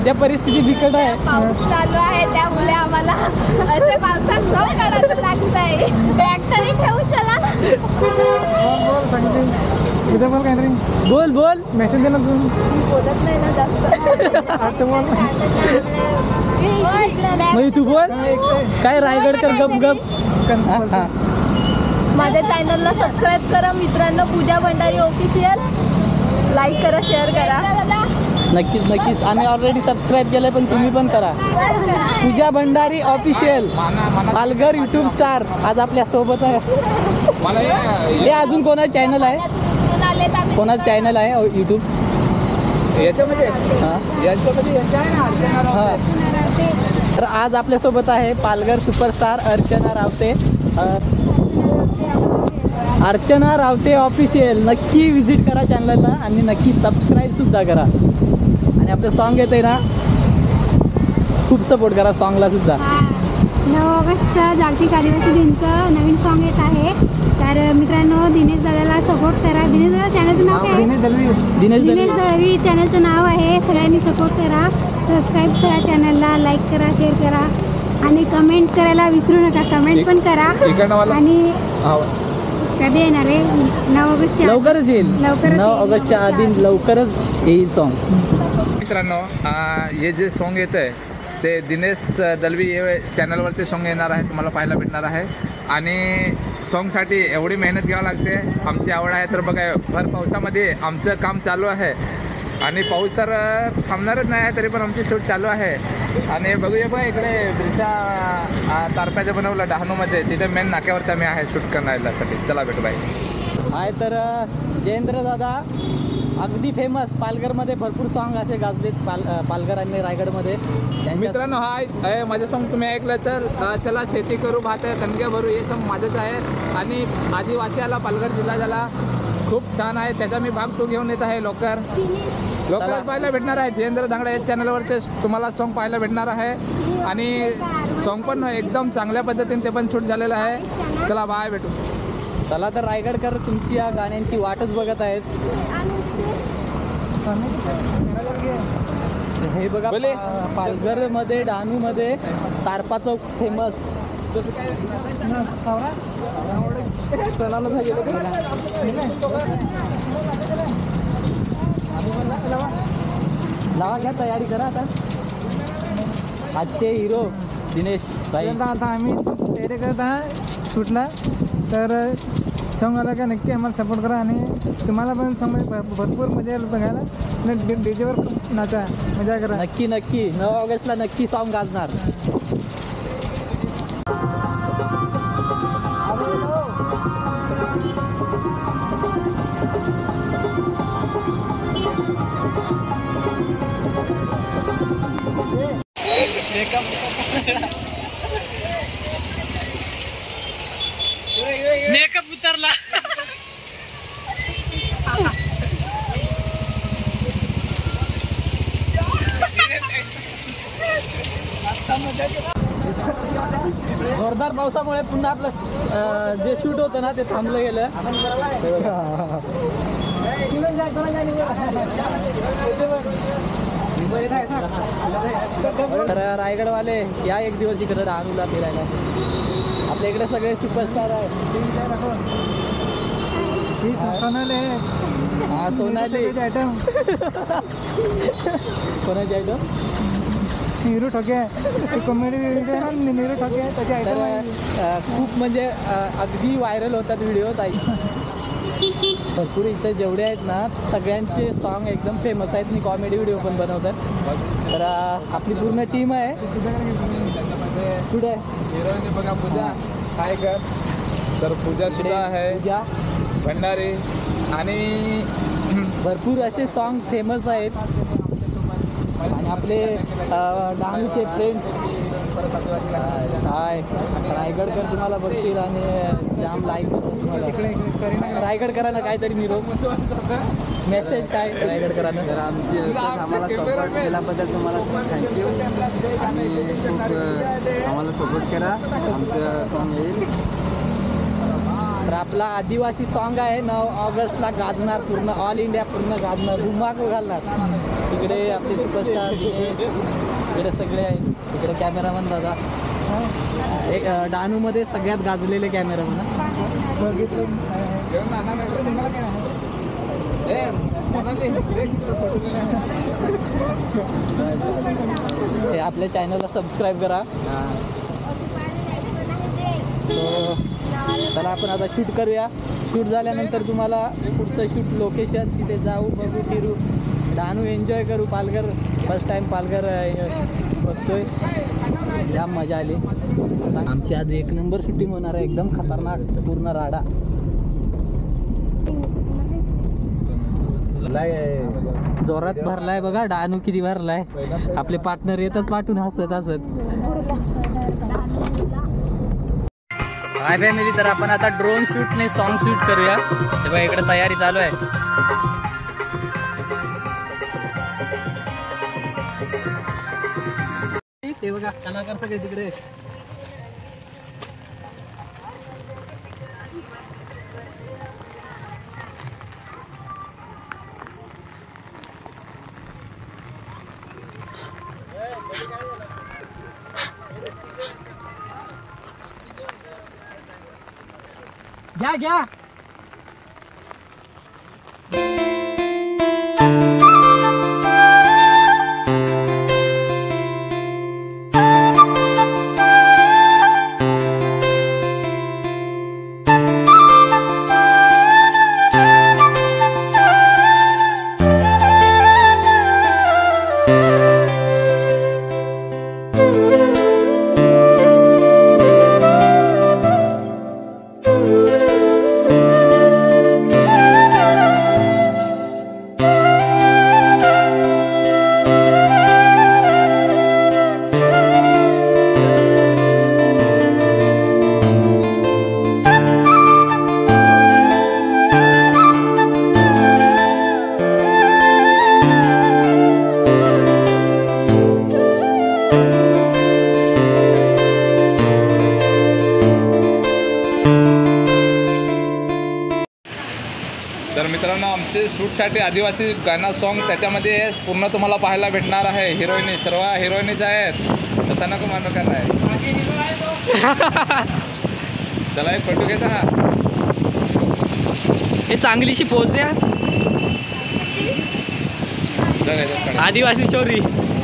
सध्या परिस्थिती बिकट आहे, पाऊस चालू आहे त्यामुळे आम्हाला असे पावसात सॉंग काढायला लागत आहे. बॅग तरी ठेवू चला. बोल बोल मेसेज दिला तू बोलत नाही ना जास्त. मग तू बोल काय रायगडकर गप गप. माझ्या चॅनलला सबस्क्राईब करा मित्रांनो, पूजा भंडारी ऑफिशियल. लाईक करा, शेअर करा. नक्कीच नक्कीच, आम्ही ऑलरेडी सबस्क्राईब केलंय, पण तुम्ही पण करा. Pooja Bhandari official Palghar YouTube star आज आपल्या सोबत आहे. हे अजून कोणाचं चॅनल आहे, कोणाचं चॅनल आहे यूट्यूब याच्यामध्ये हां. तर आज आपल्यासोबत आहे पालघर सुपरस्टार अर्चना रावते. अर्चना रावते ऑफिशियल. नक्की विजिट करा चॅनलला आणि नक्की सबस्क्राईबसुद्धा करा. आणि आपलं सॉन्ग येतं आहे ना, खूप सपोर्ट करा सॉन्गला सुद्धा. 9 ऑगस्टचं जागतिक आदिवासी दिनचं नवीन सॉन्ग येत आहे. तर मित्रांनो दिनेश दादाला सपोर्ट करा. दिनेश दादा चॅनलचं नाव काय? दिनेश दळवी चॅनलचं नाव आहे. सगळ्यांनी सपोर्ट करा, सबस्क्राईब करा चॅनलला, लाईक करा, शेअर करा आणि कमेंट करायला विसरू नका. कमेंट पण करा. आणि कधी येणार आहे? 9 ऑगस्टच्या लवकरच येईल. 9 ऑगस्टच्या आधी लवकरच येईल सॉन्ग. मित्रांनो हे जे सॉन्ग येतं आहे ते दिनेश दलवी हे चॅनलवरती सॉन्ग येणार आहे, तुम्हाला पाहायला भेटणार आहे. आणि सॉन्गसाठी एवढी मेहनत घ्यावी लागते. आमची आवड आहे तर बघा, भर पावसामध्ये आमचं काम चालू आहे आणि पाऊस तर थांबणारच नाही आहे, तरी पण आमची शूट चालू आहे. आणि बघूया बघा इकडे ब्रिजा तारप्याचं बनवलं डहाणूमध्ये, तिथे मेन नाक्यावरती आम्ही आहे शूट करण्यासाठी. चला भेटू बाई. आहे तर जयेंद्र दादा अगदी फेमस पालघरमध्ये भरपूर सॉन्ग असे गाजलेत पालघर आणि रायगडमध्ये. मित्रांनो हाय, माझं सॉन्ग तुम्ही ऐकलं तर चला शेती करू भात आहे कणक्या भरू, हे सॉन्ग माझंच आहे. आणि आदिवासीला पालघर जिल्हा झाला खूप छान आहे, त्याचा मी भाग 2 घेऊन येत आहे. लवकरच पाहायला भेटणार आहे. जयेंद्र धांगडे या चॅनलवरती तुम्हाला सॉन्ग पाहायला भेटणार आहे. आणि सॉन्ग पण एकदम चांगल्या पद्धतीने ते पण शूट झालेलं आहे. चला बाय, भेटू. चला तर रायगडकर तुमची या गाण्यांची वाटच बघत आहेत. हे बघा पालघरमध्ये डहाणूमध्ये तारपा चौक फेमस. लावा घ्या, तयारी करा आता. आजचे हिरो दिनेश भाई. आता आम्ही तयारी करत आहात शूटला, तर सॉन्ग आला का नक्की आम्हाला सपोर्ट करा. आणि तुम्हाला पण सॉन्ग भरपूर मजा येईल बघायला. आणि डीजेवर नाचा, मजा करा. नक्की नक्की 9 ऑगस्टला नक्की सॉन्ग गाजणार. मेकअप उतरला. जोरदार पावसामुळे पुन्हा आपलं जे शूट होतं ना ते थांबलं गेलं. तर रायगडवाले या एक दिवस इकडे डहाणूला फिरायला. आपल्या इकडे सगळे सुपरस्टार आहे. सोनाली हा सोनाली आयटम. कोणाची item? Neeru Thoke, comedy video आहे ना, नीरू ठोके त्याची आयटम. खूप म्हणजे अगदी व्हायरल होतात व्हिडिओ ताई. भरपूर इथे जेवढे आहेत ना सगळ्यांचे सॉन्ग एकदम फेमस आहेत आणि कॉमेडी व्हिडिओ पण बनवतात. तर आपली पूर्ण टीम आहे. कुठे हिरोईन बघा पूजा कायकर, तर पूजा सुद्धा आहे, पूजा भंडारी. आणि भरपूर असे सॉन्ग फेमस आहेत. आणि आपले डहाणूचे फ्रेंड्स काय रायगडकर तुम्हाला बघतील आणि जाम लाईक करतील तुम्हाला. रायगडकरांना काहीतरी निरोप मेसेज काय रायगडकरांना? तर आमची आम्हाला सपोर्ट केल्याबद्दल तुम्हाला थँक्यू. आणि खूप आम्हाला सपोर्ट करा, आमचं सॉन्ग येईल. तर आपला आदिवासी सॉन्ग आहे 9 ऑगस्टला गाजणार, पूर्ण ऑल इंडिया पूर्ण गाजणार, धुमाकूळ घालणार. इकडे आपले सुपरस्टार दिनेश, इकडे सगळे आहेत. इकडे कॅमेरामन दादा, एक डहाणूमध्ये सगळ्यात गाजलेले कॅमेरामन. हे आपल्या चॅनलला सबस्क्राईब करा. सो चला आपण आता शूट करूया. शूट झाल्यानंतर तुम्हाला पुढचं शूट लोकेशन तिथे जाऊ, बघू, फिरू, डहाणू एन्जॉय करू. पालघर फर्स्ट टाईम पालघर बसतोय, जाम मजा आली. आमची आज 1 नंबर शूटिंग होणार आहे, एकदम खतरनाक, पूर्ण राडा. जोरात भरलाय बघा, डहाणू किती भरलाय. आपले पार्टनर येतात पाठून हसत हसत. हाय फॅमिली, तर आपण आता ड्रोन शूटने सॉन्ग शूट करूया. हे बघा इकडे तयारी चालू आहे. ते बघा कलाकार सगळे तिकडे. घ्या घ्या. तर मित्रांनो, आमचे शूटसाठी आदिवासी गाणं सॉन्ग, त्याच्यामध्ये पूर्ण तुम्हाला पाहायला भेटणार आहे. हिरोईनी सर्व हिरोईनीच आहेत, तसं नको मानू का नाही. चला एक फोटो घेता. हे चांगलीशी पोच द्या. आदिवासी चोरी.